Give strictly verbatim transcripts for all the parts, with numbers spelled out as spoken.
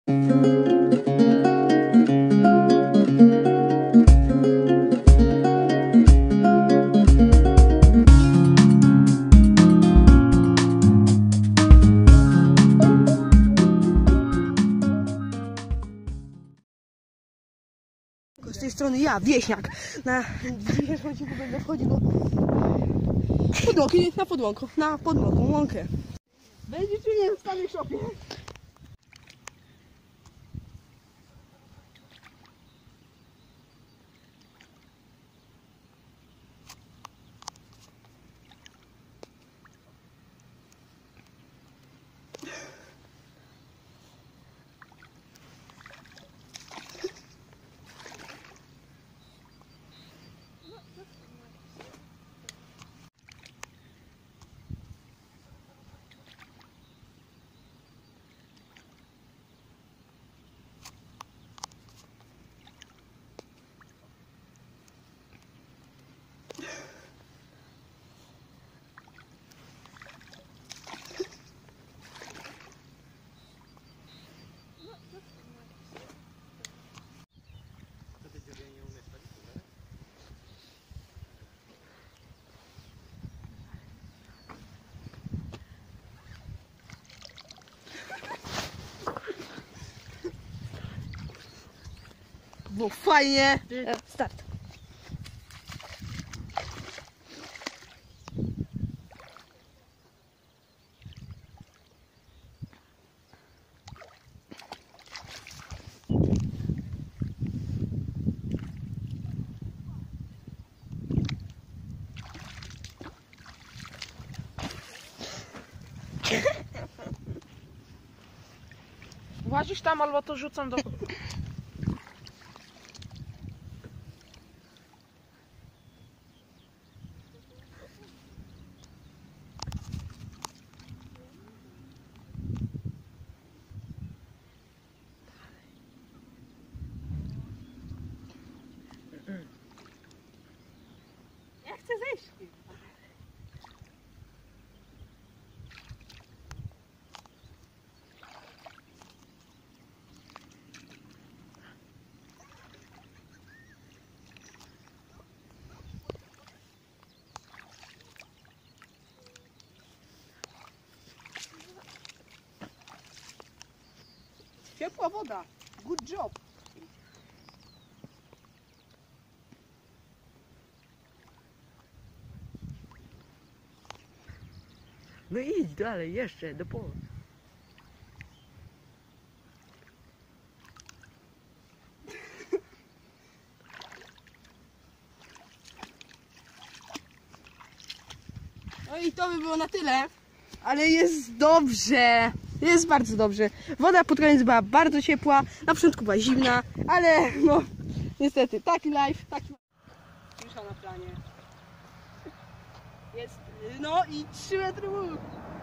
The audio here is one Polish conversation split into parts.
Z tej strony ja, wieśniak. Na dzisiejszym odcinku będę wchodził do podłąki, na podłąku, na podłąką, łąkę. Będzie czy nie w starej szopie? Było fajnie. Start. Włazisz tam, albo to rzucam do... Ja chcę zejść. Ciepła woda. Good job. No idź dalej, jeszcze, do połowy. No i to by było na tyle, ale jest dobrze, jest bardzo dobrze. Woda pod koniec była bardzo ciepła, na początku była zimna, ale no niestety taki live, taki już na planie. Jest, no i trzy metry łuk.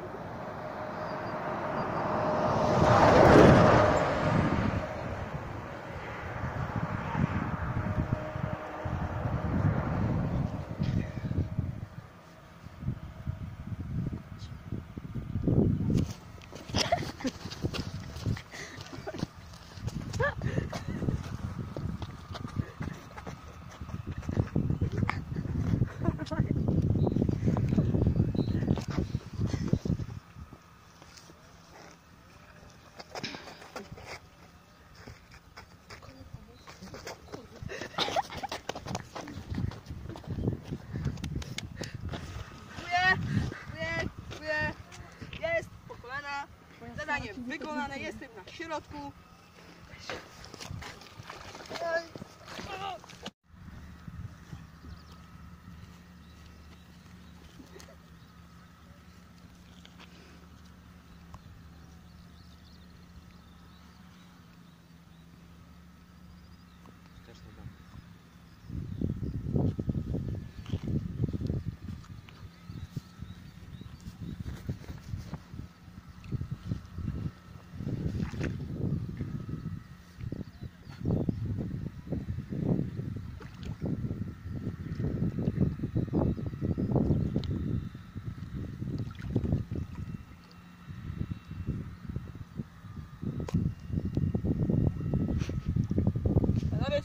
Zadanie wykonane, jestem na środku.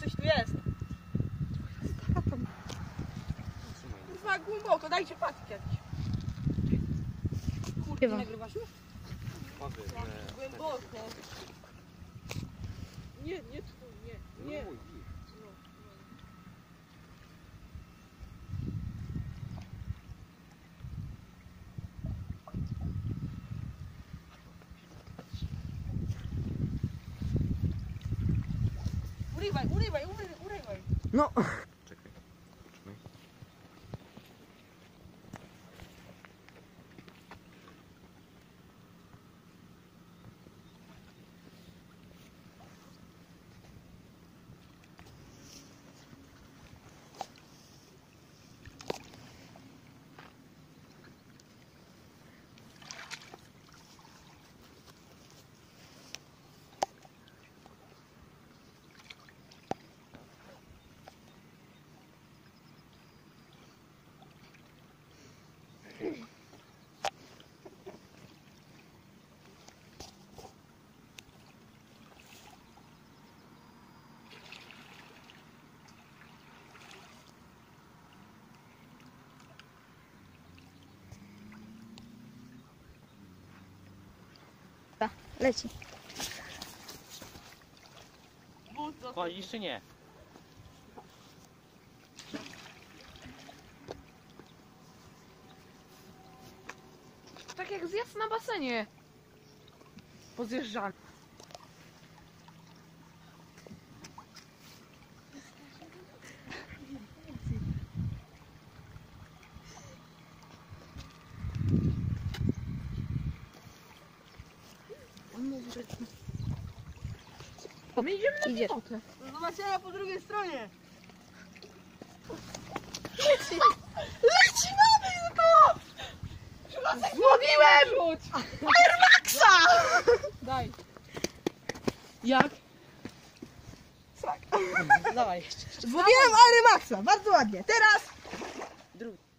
coś tu jest. Kurwa, głęboko, dajcie patyk jakiś. Kurde, nie nagrywasz już? Głęboko. Nie, nie tu, nie, nie. Urywaj, urywaj, urywaj, urywaj. No. Czekaj. Trzymaj. Leci. Chodzisz czy nie? Tak jak zjazd na basenie. Pozjeżdżali. My idziemy na Idzie. piechotę. Do zobaczenia po drugiej stronie. Leci! Leci, mamy to! Złowiłem! Airmaxa! Daj. Jak? Dawaj jeszcze. Złowiłem Airmaxa, bardzo ładnie. Teraz Drugi.